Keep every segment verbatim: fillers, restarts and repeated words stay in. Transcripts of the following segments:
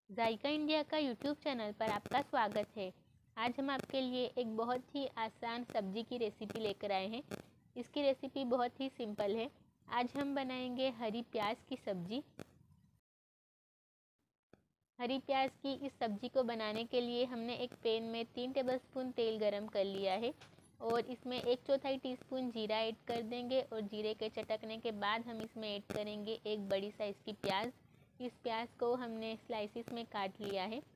जायका India का YouTube channel पर आपका स्वागत है। आज हम आपके लिए एक बहुत ही आसान सब्जी की रेसिपी लेकर आए हैं। इसकी रेसिपी बहुत ही सिंपल है। आज हम बनाएंगे हरी प्याज की सब्जी। हरी प्याज की इस सब्जी को बनाने के लिए हमने एक पैन में तीन टेबलस्पून तेल गरम कर लिया है और इसमें एक चौथाई टीस्पून जीरा ऐड कर देंगे और जीरे के चटकने के बाद हम इसमें ऐड करेंगे एक बड़ी साइज़ की प्याज। इस प्याज को हमने स्लाइसिस में काट लिया है।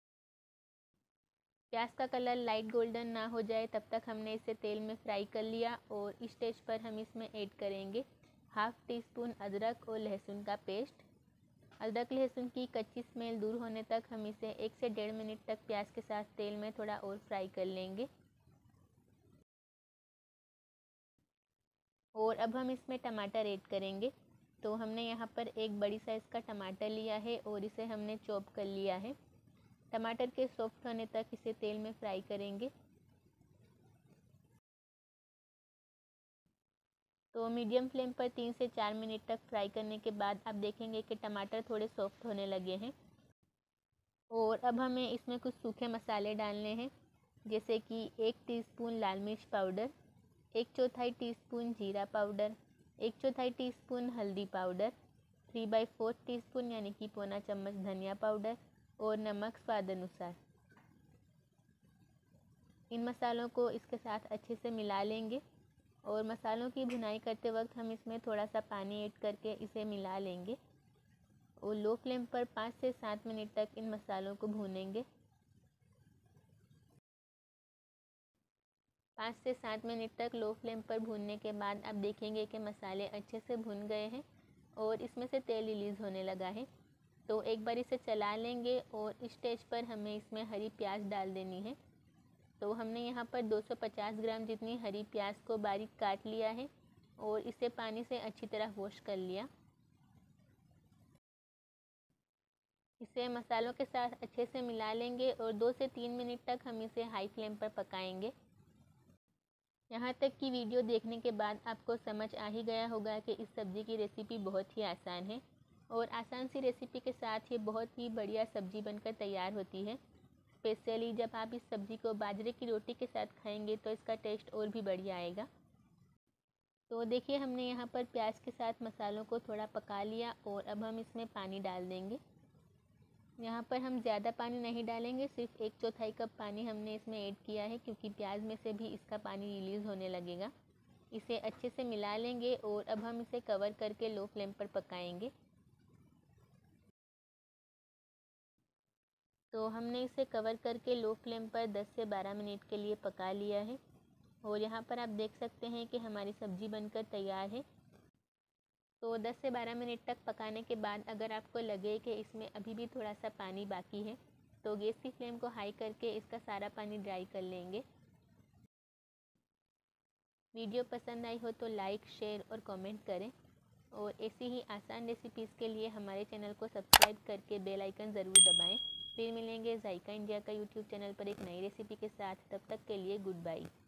प्याज का कलर लाइट गोल्डन ना हो जाए तब तक हमने इसे तेल में फ्राई कर लिया और इस स्टेज पर हम इसमें ऐड करेंगे हाफ टी स्पून अदरक और लहसुन का पेस्ट। अदरक लहसुन की कच्ची स्मेल दूर होने तक हम इसे एक से डेढ़ मिनट तक प्याज के साथ तेल में थोड़ा और फ्राई कर लेंगे। और अब हम इसमें टमाटर ऐड करेंगे। तो हमने यहाँ पर एक बड़ी साइज़ का टमाटर लिया है और इसे हमने चॉप कर लिया है। टमाटर के सॉफ्ट होने तक इसे तेल में फ्राई करेंगे। तो मीडियम फ्लेम पर तीन से चार मिनट तक फ्राई करने के बाद आप देखेंगे कि टमाटर थोड़े सॉफ्ट होने लगे हैं। और अब हमें इसमें कुछ सूखे मसाले डालने हैं, जैसे कि एक टीस्पून लाल मिर्च पाउडर, एक चौथाई टीस्पून जीरा पाउडर, एक चौथाई टीस्पून हल्दी powder, three by fourth teaspoon यानी कि पौना चम्मच धनिया पाउडर और नमक स्वाद अनुसार। इन मसालों को इसके साथ अच्छे से मिला लेंगे और मसालों की भुनाई करते वक्त हम इसमें थोड़ा सा पानी ऐड करके इसे मिला लेंगे और लो फ्लेम पर पाँच से सात मिनट तक इन मसालों को भूनेंगे। पाँच से सात मिनट तक लो फ्लेम पर भूनने के बाद आप देखेंगे कि मसाले अच्छे से भुन गए हैं और इसमें से तेल रिलीज़ होने लगा है। तो एक बार इसे चला लेंगे और इस स्टेज पर हमें इसमें हरी प्याज डाल देनी है। तो हमने यहाँ पर दो सौ पचास ग्राम जितनी हरी प्याज को बारीक काट लिया है और इसे पानी से अच्छी तरह वॉश कर लिया। इसे मसालों के साथ अच्छे से मिला लेंगे और दो से तीन मिनट तक हम इसे हाई फ्लेम पर पकाएंगे। यहाँ तक की वीडियो देखने के बाद आपको समझ आ ही गया होगा कि इस सब्ज़ी की रेसिपी बहुत ही आसान है और आसान सी रेसिपी के साथ ये बहुत ही बढ़िया सब्ज़ी बनकर तैयार होती है। स्पेशली जब आप इस सब्ज़ी को बाजरे की रोटी के साथ खाएंगे तो इसका टेस्ट और भी बढ़िया आएगा। तो देखिए, हमने यहाँ पर प्याज के साथ मसालों को थोड़ा पका लिया और अब हम इसमें पानी डाल देंगे। यहाँ पर हम ज़्यादा पानी नहीं डालेंगे, सिर्फ एक चौथाई कप पानी हमने इसमें ऐड किया है क्योंकि प्याज में से भी इसका पानी रिलीज़ होने लगेगा। इसे अच्छे से मिला लेंगे और अब हम इसे कवर करके लो फ्लेम पर पकाएंगे। तो हमने इसे कवर करके लो फ्लेम पर दस से बारह मिनट के लिए पका लिया है और यहाँ पर आप देख सकते हैं कि हमारी सब्ज़ी बनकर तैयार है। तो दस से बारह मिनट तक पकाने के बाद अगर आपको लगे कि इसमें अभी भी थोड़ा सा पानी बाकी है तो गैस की फ्लेम को हाई करके इसका सारा पानी ड्राई कर लेंगे। वीडियो पसंद आई हो तो लाइक, शेयर और कमेंट करें और ऐसी ही आसान रेसिपीज़ के लिए हमारे चैनल को सब्सक्राइब करके बेल आइकन ज़रूर दबाएं। फिर मिलेंगे जायका इंडिया का यूट्यूब चैनल पर एक नई रेसिपी के साथ। तब तक के लिए गुड बाय।